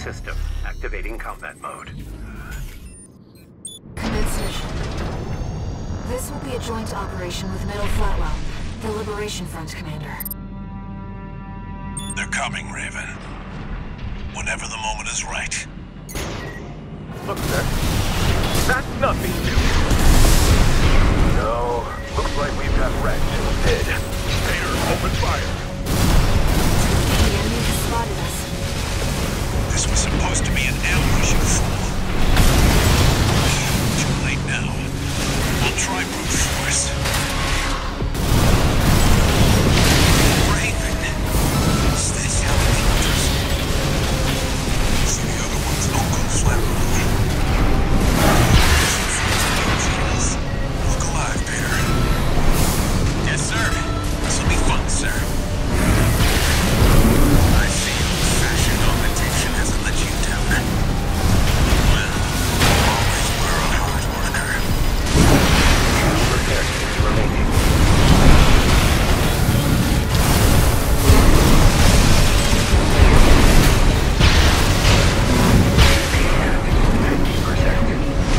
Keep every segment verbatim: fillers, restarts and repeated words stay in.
system. Activating combat mode. Commence mission. This will be a joint operation with Metal Flatwell, the Liberation Front commander. They're coming, Raven. Whenever the moment is right. Look, sir. That's nothing new. No. Looks like we've got Rex instead. Vader, open fire. The enemy has spotted us. This was supposed to be an ambush, you fool. Too late now. I'll try brute force. Raven. Is this how it enters? See the other one's uncle flat. Look alive, Peter. Yes, sir. This will be fun, sir. I see old-fashioned augmentation hasn't let you down. Well, always were a hard worker. Protections remaining. fifty percent.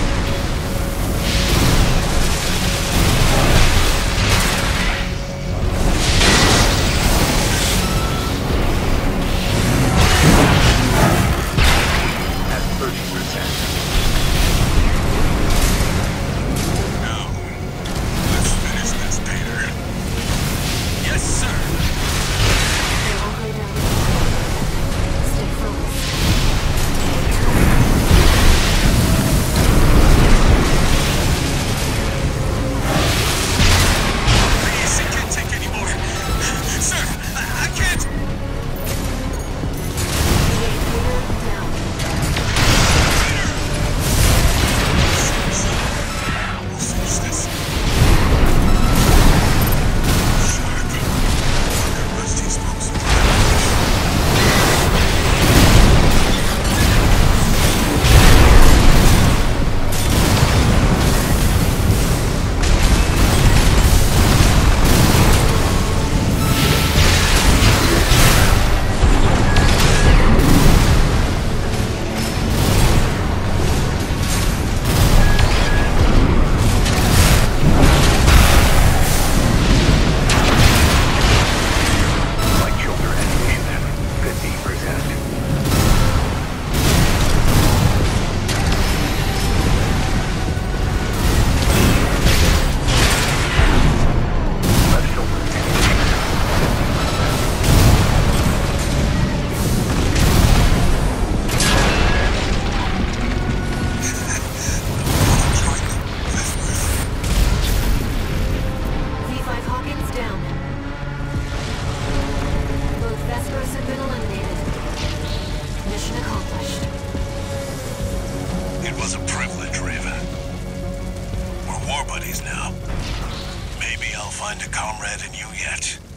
Now, let's finish this, Peter. Yes, sir. They won't go down. Stay focused. Please, I can't take any more. Sir, I, I can't. Vehicular down. We'll finish this. Sharp. That Rusty's folks My children and them. fifty percent. Left shoulder V five Hawkins down. Both Vespers have been eliminated. Mission accomplished. It was a privilege, Raven. We're war buddies now. Maybe I'll find a comrade in you yet.